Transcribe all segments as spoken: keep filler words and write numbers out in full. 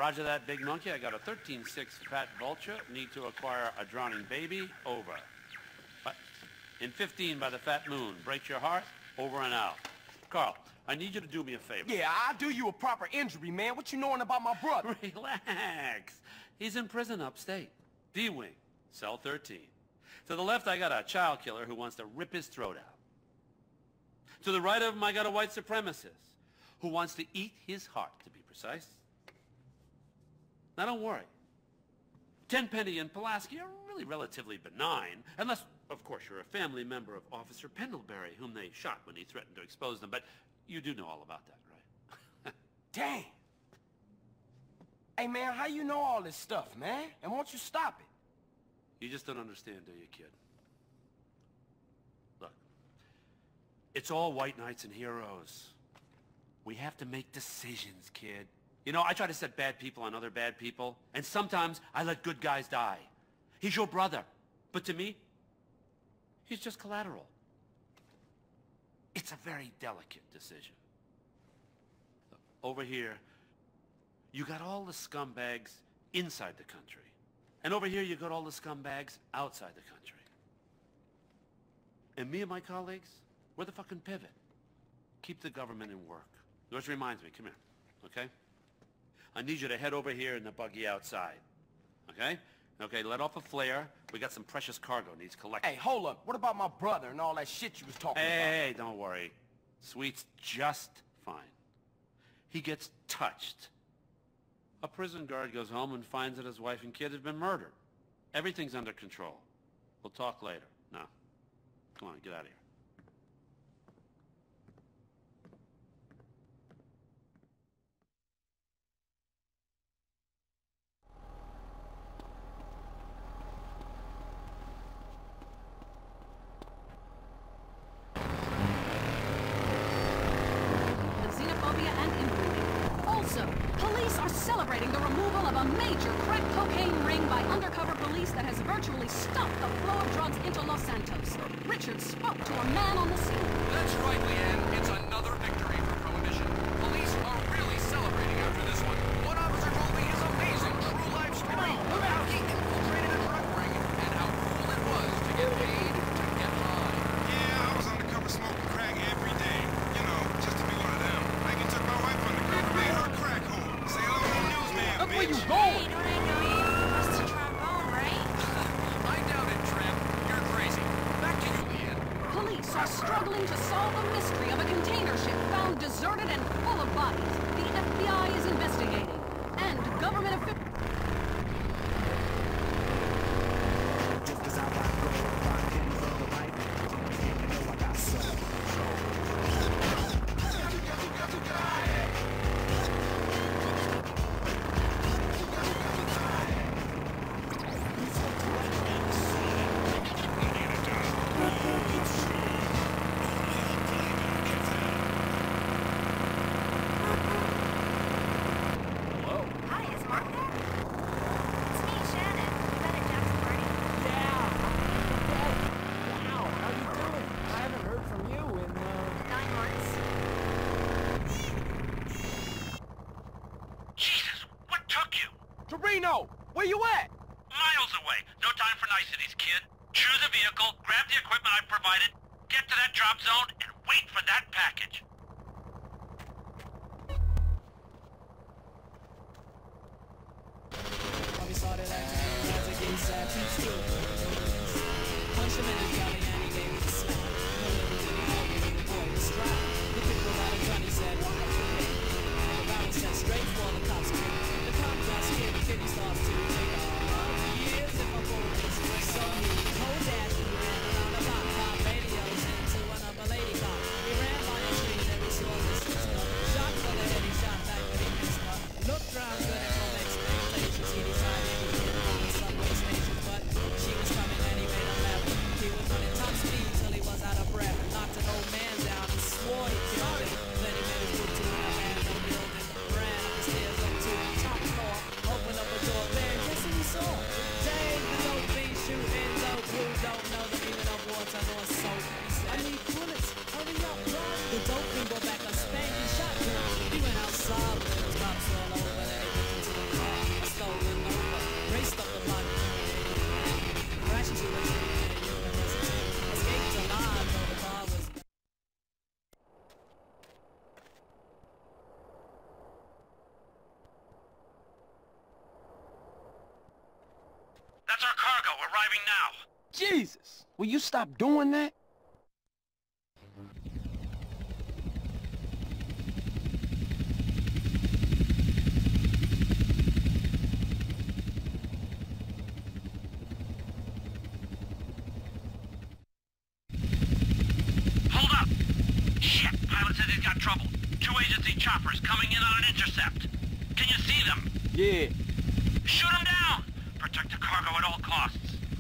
Roger that, big monkey. I got a thirteen six fat vulture. Need to acquire a drowning baby. Over. What? In fifteen by the fat moon. Breaks your heart. Over and out. Carl, I need you to do me a favor. Yeah, I'll do you a proper injury, man. What you knowing about my brother? Relax. He's in prison upstate. D-Wing. Cell thirteen. To the left, I got a child killer who wants to rip his throat out. To the right of him, I got a white supremacist who wants to eat his heart, to be precise. Now, don't worry. Tenpenny and Pulaski are really relatively benign, unless, of course, you're a family member of Officer Pendlebury, whom they shot when he threatened to expose them. But you do know all about that, right? Damn. Hey, man, how you know all this stuff, man? And won't you stop it? You just don't understand, do you, kid? Look, it's all white knights and heroes. We have to make decisions, kid. You know, I try to set bad people on other bad people, and sometimes I let good guys die. He's your brother, but to me, he's just collateral. It's a very delicate decision. Look, over here, you got all the scumbags inside the country. And over here, you got all the scumbags outside the country. And me and my colleagues, we're the fucking pivot. Keep the government in work. Which reminds me, come here, okay? I need you to head over here in the buggy outside, okay? Okay, let off a flare. We got some precious cargo needs collecting. Hey, hold up. What about my brother and all that shit you was talking hey, about? Hey, don't worry. Sweet's just fine. He gets touched. A prison guard goes home and finds that his wife and kid have been murdered. Everything's under control. We'll talk later. Now, come on, get out of here. Celebrating the removal of a major crack cocaine ring by undercover police that has virtually stopped the flow of drugs into Los Santos. Richard spoke to a man on the scene. That's right, Leanne. It's another victory for Prohibition. Police are really celebrating after this one. One officer told me his amazing true life story about how he infiltrated a drug ring and how cool it was to get paid to get high. Yeah, I was undercover smoking crack every day. You know, just to be one of them. I even took my wife undercover, made her crack home. Say hello to the newsman, Look bitch. where you going! Hey, don't I know you? Rusty trombone, right? I doubt it, Tramp. You're crazy. Back to you, Leanne. Police are struggling to solve a mystery of a container ship found deserted and full of bodies. The F B I is investigating. And government officials... Torino, where you at? Miles away. No time for niceties, kid. Choose a vehicle, grab the equipment I've provided, get to that drop zone, and wait for that package. Hold that, we ran around the block, pop radios into one of a lady car. We ran by the street. That's our cargo, arriving now. Jesus! Will you stop doing that? Hold up! Shit, pilot says he's got trouble. Two agency choppers coming in on an intercept. Can you see them? Yeah. Shoot them down! Protect the cargo at all costs.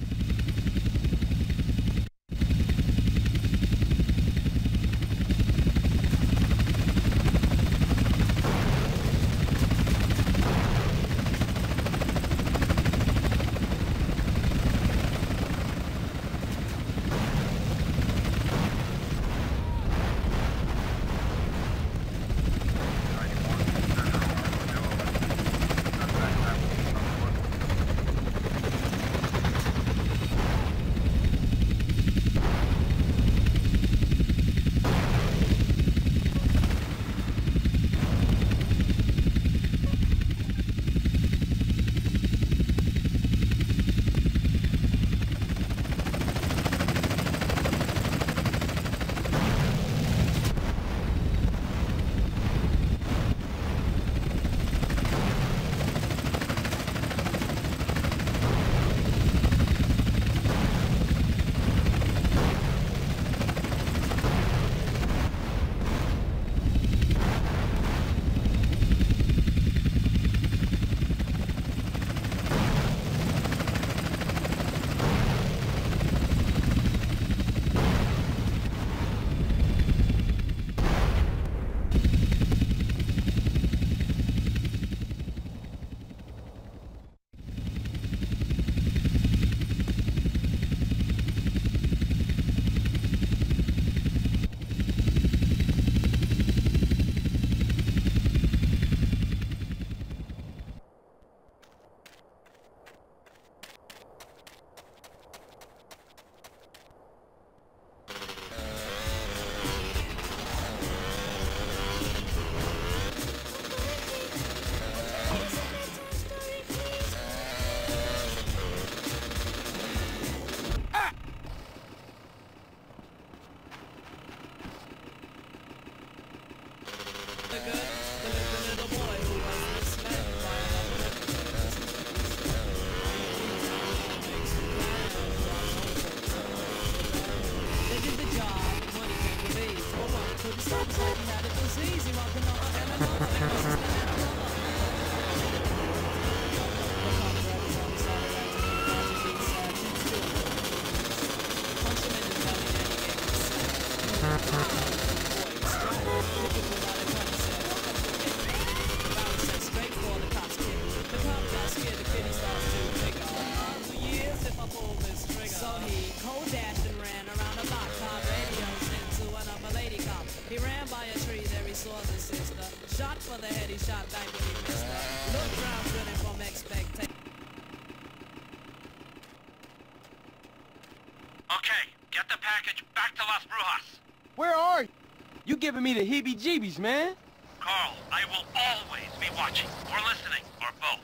Okay, get the package back to Las Brujas. Where are you? You giving me the heebie-jeebies, man. Carl, I will always be watching, or listening, or both.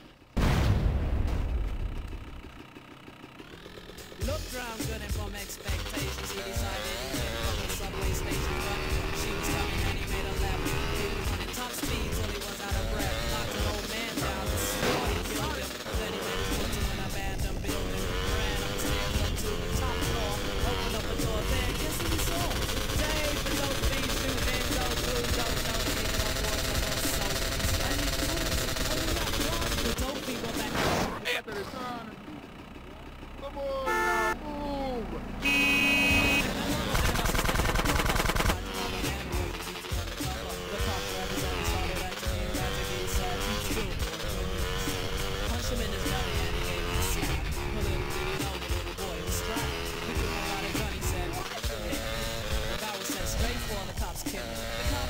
Looked round good and from expectations, he decided he hit from the subway station, but she was coming and he made a left. He was running top speed till he was out of breath. Knocked an old man down the swore he killed him. Then he made his way to an abandoned building. Ran upstairs up to the top floor. Opened up the door there, guess who he saw? Dave below feet, shooting those blues, don't know the meaning of war from her soul. And he threw it, only got lost. The dope people back home. Come on now, move! Punched him in his belly and he gave me a slap. A little did he know the little boy was strapped. He took him out a gun, he said, the guy was sent straight for the cops killed him. The